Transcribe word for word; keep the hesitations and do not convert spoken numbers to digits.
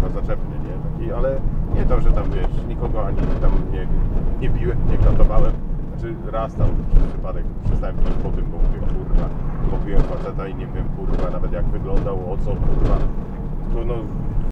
kurwa zaczepny, nie? Taki, ale nie to, że tam wiesz, nikogo ani tam nie, nie biłem, nie katowałem. Znaczy raz tam przez przypadek przestałem pić po tym, bo mówię, kurwa, pobiłem faceta i nie wiem, kurwa, nawet jak wyglądał, o co, kurwa. Tylko no